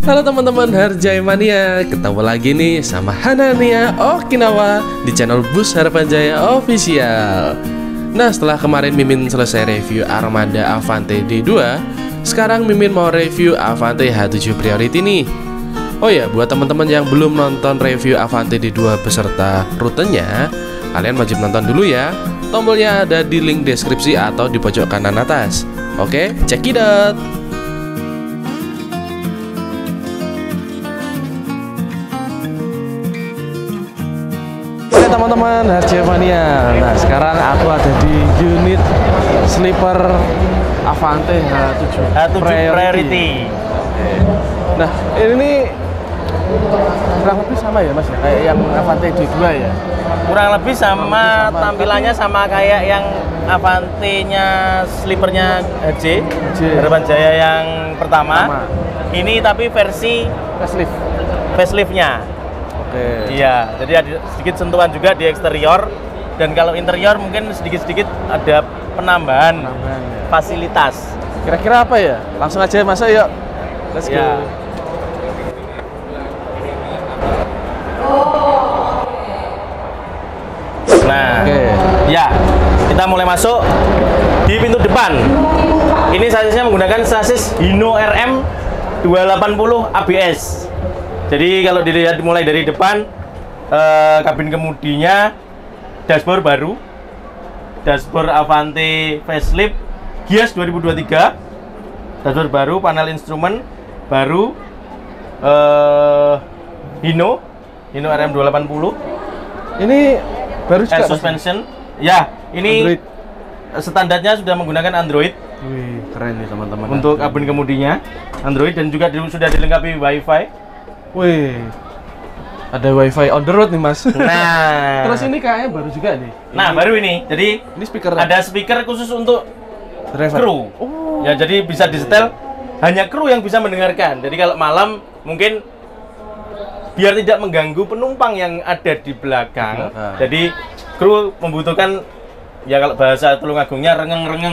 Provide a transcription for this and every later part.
Halo teman-teman Harjai Mania, ketemu lagi nih sama Hanania Okinawa di channel Bus Harapan Jaya Official. Nah, setelah kemarin Mimin selesai review Armada Avante D2, sekarang Mimin mau review Avante H7 Priority nih. Oh ya, buat teman-teman yang belum nonton review Avante D2 beserta rutenya, kalian wajib nonton dulu ya. Tombolnya ada di link deskripsi atau di pojok kanan atas. Oke, check it out. Oke teman-teman Harjai Mania, nah sekarang aku ada di unit sleeper Avante H7 Priority. Nah ini kurang lebih sama ya mas ya, kayak yang Avante D2 ya? Kurang lebih sama, tampilannya sama kayak yang Avante-nya sleepernya HJ Harapan Jaya yang pertama. Ini tapi versi facelift-nya. Oke. Iya, jadi ada sedikit sentuhan juga di eksterior, dan kalau interior mungkin sedikit-sedikit ada penambahan ya. Fasilitas. Kira-kira apa ya? Langsung aja masuk yuk. Let's go. Ya. Nah, ya, kita mulai masuk di pintu depan. Ini sasisnya menggunakan sasis Hino RM 280 ABS. Jadi kalau dilihat mulai dari depan, kabin kemudinya dashboard baru, dashboard Avante facelift, Gias 2023, dashboard baru, panel instrumen baru, Hino RM 280. Ini baru juga Air suspension, ya ini Android. Standarnya sudah menggunakan Android. Wih, keren nih teman-teman. Untuk kabin kemudinya Android, dan juga sudah dilengkapi WiFi. Wih, ada WiFi on the road nih mas. Nah, terus ini kayaknya baru juga nih. Nah, baru ini. Jadi ini speaker. Ada speaker khusus untuk driver. Kru. Oh. Ya, jadi bisa disetel hanya kru yang bisa mendengarkan. Jadi kalau malam mungkin biar tidak mengganggu penumpang yang ada di belakang. Jadi kru membutuhkan, ya kalau bahasa Tulungagungnya rengeng-rengeng.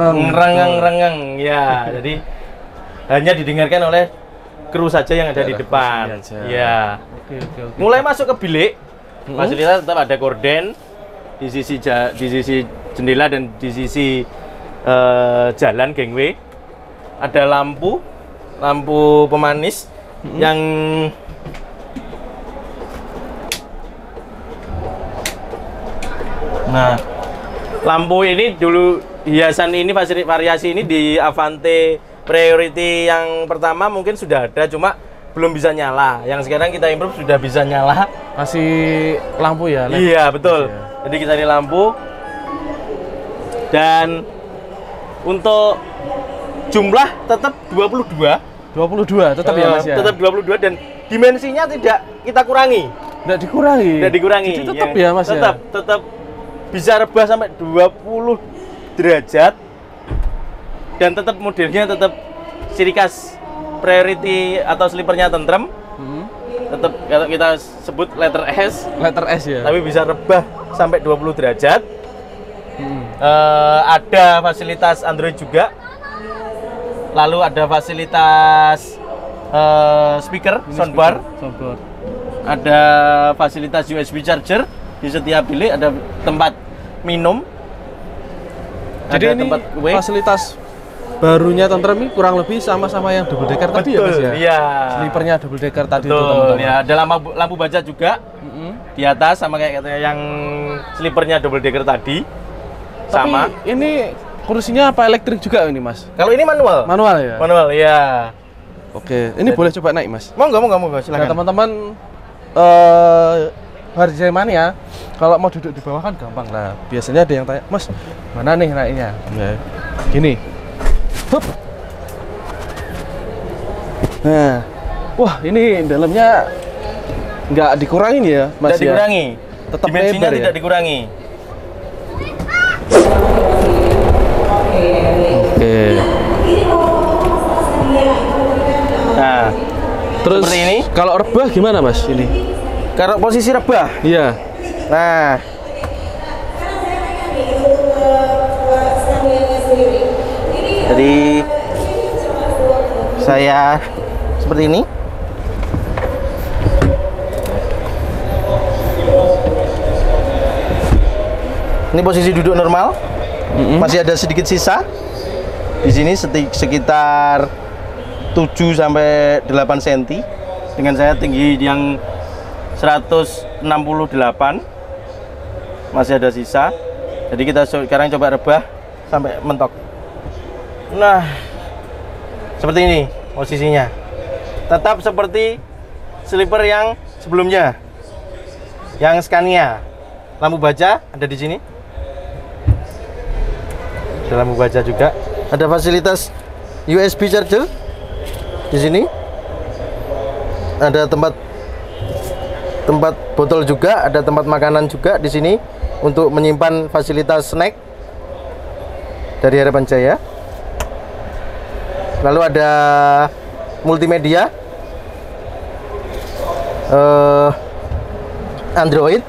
Ya, jadi hanya didengarkan oleh kru saja yang ada di depan. Ya. Oke. Mulai masuk ke bilik, fasilitas tetap ada gorden di sisi jendela dan di sisi jalan gangway. Ada lampu pemanis yang lampu ini dulu hiasan ini, variasi ini di Avante Priority yang pertama mungkin sudah ada, cuma belum bisa nyala. Yang sekarang kita improve sudah bisa nyala. Kasih lampu ya? Iya, betul. Jadi kita ini lampu. Dan untuk jumlah tetap 22 tetap ya mas ya? Tetap 22, dan dimensinya tidak kita kurangi. Tidak dikurangi? Tidak dikurangi. Jadi tetap ya mas ya? Tetap bisa rebah sampai 20 derajat. Dan tetap modelnya tetap ciri khas Priority atau sleepernya tentrem. Tetap kalau kita sebut letter S ya. Tapi bisa rebah sampai 20 derajat. Ada fasilitas Android juga. Lalu ada fasilitas speaker, soundbar. Ada fasilitas USB charger di setiap bilik. Ada tempat minum. Jadi ada ini tempat fasilitas barunya tentrem ini kurang lebih sama-sama yang double decker tadi ya mas ya? Iya. Sleepernya double decker tadi itu teman-teman. teman-teman. Ya, ada lampu baja juga di atas, sama kayak yang sleepernya double decker tadi. Sama. Tapi ini kursinya apa elektrik juga ini mas? Kalau ini manual. Manual ya? Manual, ya. Oke, ini boleh coba naik mas? Monggo, silakan. Nah teman-teman Harjai Mania, kalau mau duduk di bawah kan gampang lah. Biasanya ada yang tanya, mas mana nih naiknya? Ya, gini. Hup. Nah, wah ini dalamnya nggak dikurangin ya mas? Tidak dikurangi. Tetap dimensinya lebar, tidak ya? dikurangi. Oke. Nah, terus seperti ini. Kalau rebah gimana mas ini? Kalau posisi rebah? Iya. Nah, jadi saya seperti ini. Ini posisi duduk normal. Masih ada sedikit sisa. Di sini sekitar 7 sampai 8 cm. Dengan saya tinggi yang 168. Masih ada sisa. Jadi kita sekarang coba rebah sampai mentok. Nah, seperti ini posisinya. Tetap seperti sleeper yang sebelumnya. Yang Scania. Lampu baja ada di sini. Ada lampu baja juga. Ada fasilitas USB charger di sini. Ada tempat botol juga, ada tempat makanan juga di sini untuk menyimpan fasilitas snack dari Harapan Jaya. Lalu ada multimedia, Android,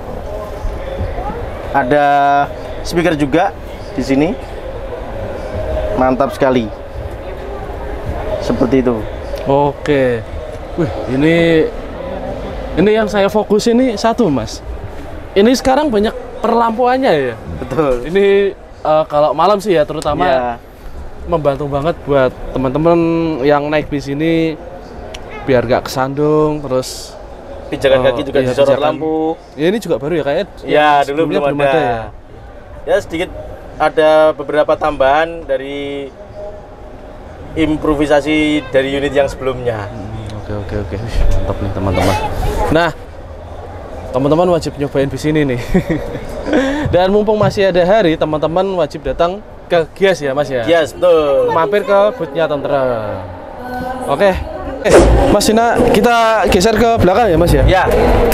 ada speaker juga di sini. Mantap sekali. Seperti itu. Oke. Wih, ini yang saya fokus ini satu, Mas. Ini sekarang banyak perlampuannya ya. Betul. Ini kalau malam sih ya terutama Ya. membantu banget buat teman-teman yang naik bis ini biar gak kesandung, terus Pijakan kaki juga iya, disorot pijakan. lampu. Ya ini juga baru ya kayaknya. Ya, dulu sebelumnya belum ada. ya. Ya, sedikit ada beberapa tambahan dari improvisasi dari unit yang sebelumnya. Oke. Wih, mantap nih teman-teman. Nah, teman-teman wajib nyobain bis ini nih. Dan mumpung masih ada hari, teman-teman wajib datang ke Gias ya, Mas ya. Yes, betul. Mampir ke boothnya Tentrem. Oke. Mas Sina, kita geser ke belakang ya, Mas ya. Ya.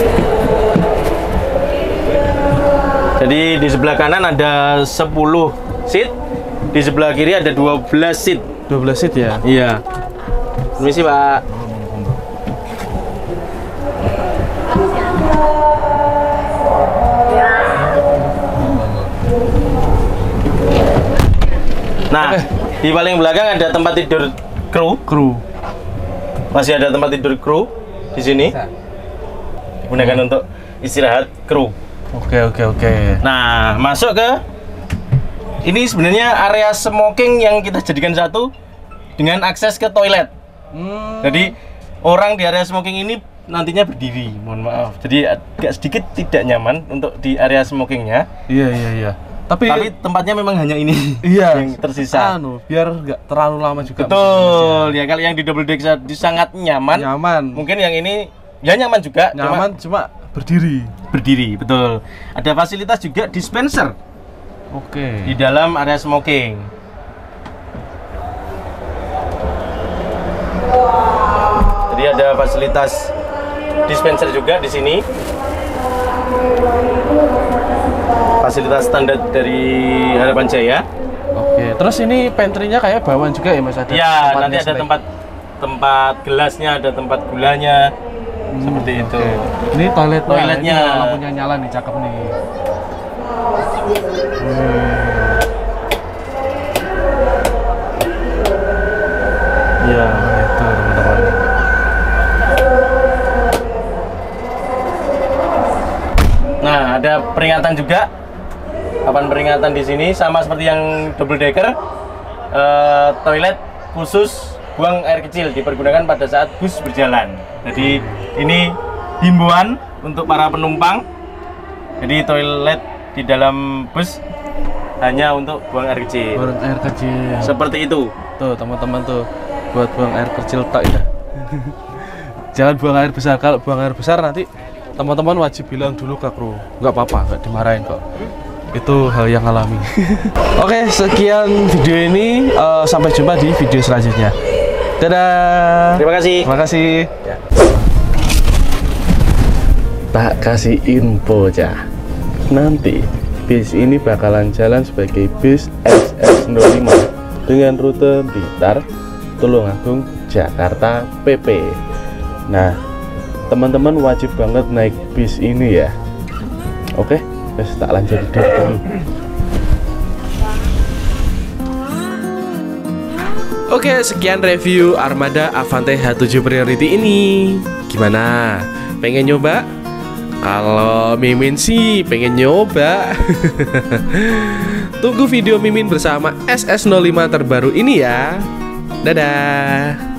Jadi di sebelah kanan ada 10 seat, di sebelah kiri ada 12 seat. 12 seat ya. Iya. Permisi, Pak. Nah, di paling belakang ada tempat tidur kru. Masih ada tempat tidur kru di sini. Digunakan untuk istirahat kru. Oke. Nah, masuk ke ini sebenarnya area smoking yang kita jadikan satu dengan akses ke toilet. Jadi orang di area smoking ini nantinya berdiri. Mohon maaf. Jadi agak sedikit tidak nyaman untuk di area smokingnya. Iya. Tapi Tempatnya memang hanya ini yang tersisa. Biar nggak terlalu lama juga. Betul. Ya kalau yang di double deck sangat nyaman. Mungkin yang ini ya nyaman juga. Cuma berdiri. Betul. Ada fasilitas juga dispenser. Oke. Di dalam area smoking. Jadi ada fasilitas dispenser juga di sini. Fasilitas standar dari Harapan Jaya. Oke. Terus ini pantry-nya kayak bawaan juga ya, Mas? Ya, nanti ada tempat gelasnya, ada tempat gulanya. Seperti itu. Ini toiletnya. Ini lampunya nyala nih, cakep nih. Ya, itu teman-teman. nah ada peringatan juga. Papan peringatan di sini sama seperti yang double decker. Toilet khusus buang air kecil dipergunakan pada saat bus berjalan. Jadi ini himbauan untuk para penumpang. Jadi toilet di dalam bus hanya untuk buang air kecil. Buang air kecil. Seperti itu. Tuh teman-teman tuh buat buang air kecil tak ya. Jangan buang air besar. Kalau buang air besar nanti teman-teman wajib bilang dulu ke kru. Nggak apa-apa, nggak dimarahin kok. Itu hal yang alami. Oke, sekian video ini. Sampai jumpa di video selanjutnya. Dadah. Terima kasih. Terima kasih. Ya. Tak kasih info Cah. Nanti bis ini bakalan jalan sebagai bis SS05 dengan rute Blitar, Tulungagung, Jakarta PP. Nah, teman-teman wajib banget naik bis ini ya. Oke, terus tak lanjut dulu. Oke, sekian review Armada Avante H7 Priority ini. Gimana? Pengen nyoba? Kalau Mimin sih pengen nyoba. Tunggu video Mimin bersama SS05 terbaru ini ya. Dadah.